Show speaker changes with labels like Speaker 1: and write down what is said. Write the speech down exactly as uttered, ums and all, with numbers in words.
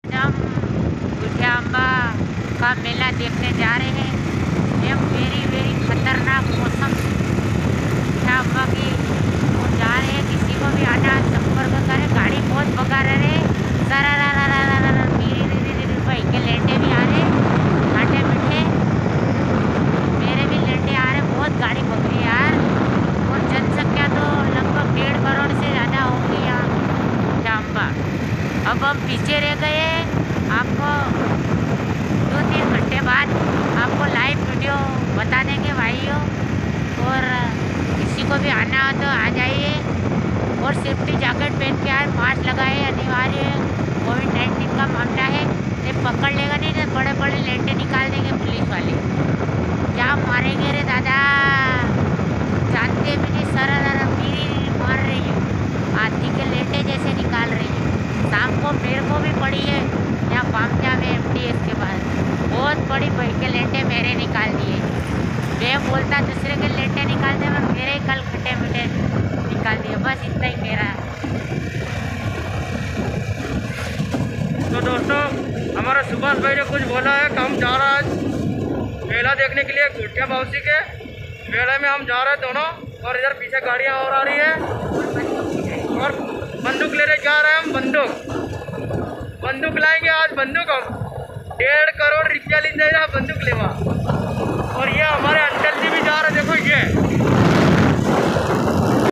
Speaker 1: हम गुठिया अम्बा का मेला देखने जा रहे हैं। यह वेरी वेरी खतरनाक मौसम गुठिया अम्बा की वो जा रहे हैं। किसी को भी आना संपर्क करें। गाड़ी बहुत भगा रहे सारा रा रा रा रा रा धीरे धीरे धीरे भाई के लेंटे भी आ रहे खाटे मीठे मेरे भी लेंटे आ रहे। बहुत गाड़ी भग रही है यार। और जनसंख्या तो लगभग डेढ़ करोड़ से ज़्यादा होगी यहाँ गुठिया अम्बा। अब हम पीछे रह गए। आपको दो तीन घंटे बाद आपको लाइव वीडियो बता देंगे भाइयों। और किसी को भी आना हो तो आ जाइए और सेफ्टी जैकेट पहन के आए। मास्क लगाए अनिवार्य है। कोविड नाइन्टीन का मामला है। ये पकड़ लेगा नहीं तो बड़े बड़े लेंटे निकाल देंगे पुलिस वाले। क्या मारेंगे रे दादा। जानते भी नहीं सर मेरी मार रही है। हाथी के लेंटे जैसे निकाल रही है। शाम को मेरे को भी पड़ी है यहाँ पामजा में एम डी एस के बाद बहुत बड़ी भाई के लेंटे मेरे निकाल दिए। मैं बोलता दूसरे के लेंटे निकाल दे पर मेरे ही कल खट्टे मीठे निकाल दिए। बस इतना ही मेरा।
Speaker 2: तो दोस्तों हमारा सुभाष भाई ने कुछ बोला है कि हम जा रहा है मेला देखने के लिए गुठिया बाउसी के मेले में हम जा रहे हैं दोनों। और इधर पीछे गाड़ियाँ और आ रही है और बंदूक लेने जा रहे हैं हम। बंदूक बंदूक लाएंगे आज। बंदूक हम डेढ़ करोड़ रुपया लेने बंदूक लेवा। और ये हमारे अंकल जी भी जा रहे हैं। देखो ये